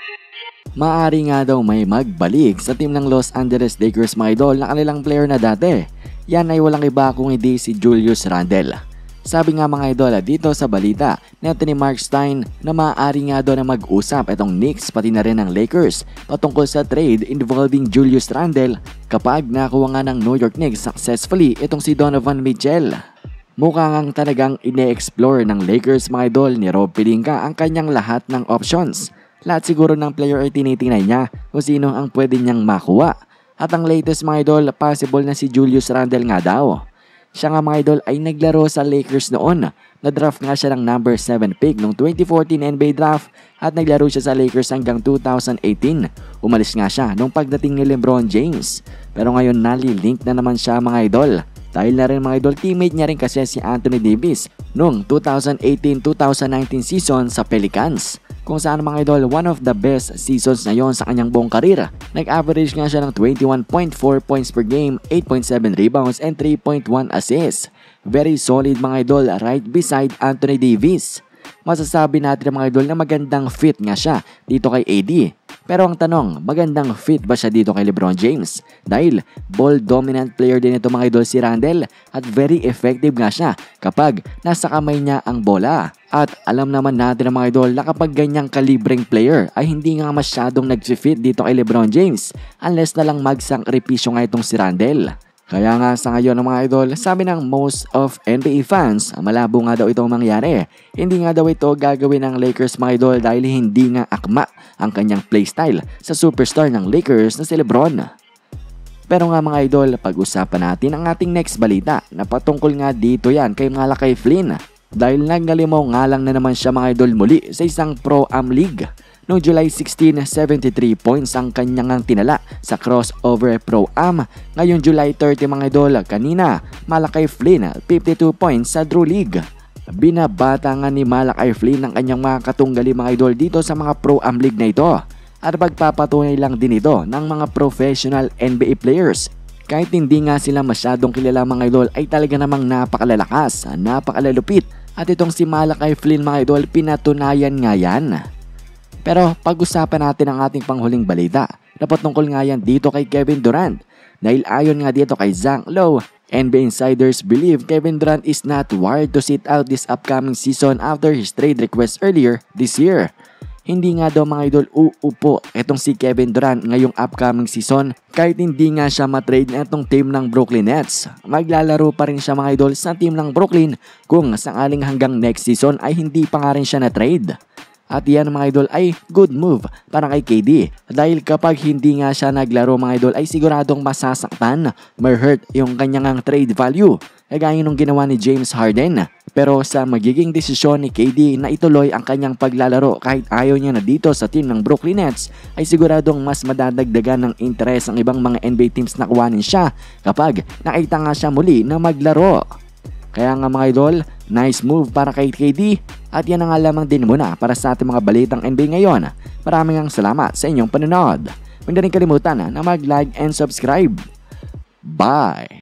Maaari nga daw may magbalik sa team ng Los Angeles Lakers mga idol na kanilang player na dati. Yan ay walang iba kung hindi si Julius Randle. Sabi nga mga idol dito sa balita neto ni Mark Stein na maaari nga daw na mag-usap itong Knicks pati na rin ng Lakers patungkol sa trade involving Julius Randle kapag nakuha nga ng New York Knicks successfully itong si Donovan Mitchell. Mukha ngang talagang ine-explore ng Lakers mga idol ni Rob Pelinka ang kanyang lahat ng options. Lahat siguro ng player ay tinitingnan niya kung sino ang pwede niyang makuha. At ang latest mga idol, possible na si Julius Randle nga daw. Siya nga mga idol ay naglaro sa Lakers noon. Na-draft nga siya ng number 7 pick noong 2014 NBA draft at naglaro siya sa Lakers hanggang 2018. Umalis nga siya nung pagdating ni LeBron James. Pero ngayon nalilink na naman siya mga idol. Dahil na rin mga idol, teammate niya rin kasi si Anthony Davis noong 2018-2019 season sa Pelicans. Kung saan mga idol, one of the best seasons na yon sa kanyang buong karir. Nag-average nga siya ng 21.4 points per game, 8.7 rebounds, and 3.1 assists. Very solid mga idol, right beside Anthony Davis. Masasabi natin mga idol na magandang fit nga siya dito kay AD. Pero ang tanong, magandang fit ba siya dito kay LeBron James? Dahil ball dominant player din ito mga idol si Randle at very effective nga siya kapag nasa kamay niya ang bola. At alam naman natin mga idol na kapag ganyang kalibreng player ay hindi nga masyadong nag-fit dito kay LeBron James unless na lang magsakripisyo nga itong si Randle. Kaya nga sa ngayon mga idol, sabi ng most of NBA fans, malabo nga daw itong mangyari. Hindi nga daw ito gagawin ng Lakers mga idol dahil hindi nga akma ang kanyang playstyle sa superstar ng Lakers na si LeBron. Pero nga mga idol, pag-usapan natin ang ating next balita na patungkol nga dito yan kay Malachi Flynn. Dahil naggalimaw nga lang na naman siya mga idol muli sa isang Pro-Am League. Noong July 16, 73 points ang kanyang tinala sa crossover Pro-Am. Ngayong July 30 mga idol, kanina Malachi Flynn 52 points sa Drew League. Binabata nga ni Malachi Flynn ang kanyang mga katunggali mga idol dito sa mga Pro-Am League na ito. At pagpapatunay lang din ito ng mga professional NBA players. Kahit hindi nga sila masyadong kilala mga idol ay talaga namang napakalalakas, napakalalupit. At itong si Malachi Flynn mga idol pinatunayan nga yan. Pero pag-usapan natin ang ating panghuling balita na patungkol nga yan dito kay Kevin Durant. Dahil ayon nga dito kay Zach Lowe, NBA insiders believe Kevin Durant is not wired to sit out this upcoming season after his trade request earlier this year. Hindi nga daw mga idol uupo itong si Kevin Durant ngayong upcoming season kahit hindi nga siya matrade na itong team ng Brooklyn Nets. Maglalaro pa rin siya mga idol sa team ng Brooklyn kung sakaling hanggang next season ay hindi pa nga rin siya na-trade. At yan mga idol ay good move para kay KD dahil kapag hindi nga siya naglaro mga idol ay siguradong masasaktan, ma-hurt yung kanyang trade value. Kagaya nung ginawa ni James Harden. Pero sa magiging desisyon ni KD na ituloy ang kanyang paglalaro kahit ayaw niya na dito sa team ng Brooklyn Nets ay siguradong mas madadagdagan ng interes ang ibang mga NBA teams na kuwanin siya kapag nakita nga siya muli na maglaro. Kaya nga mga idol, nice move para kay KD at yan ang lamang din muna para sa ating mga balitang NBA ngayon. Maraming salamat sa inyong panonood. Huwag na rin kalimutan na mag-like and subscribe. Bye!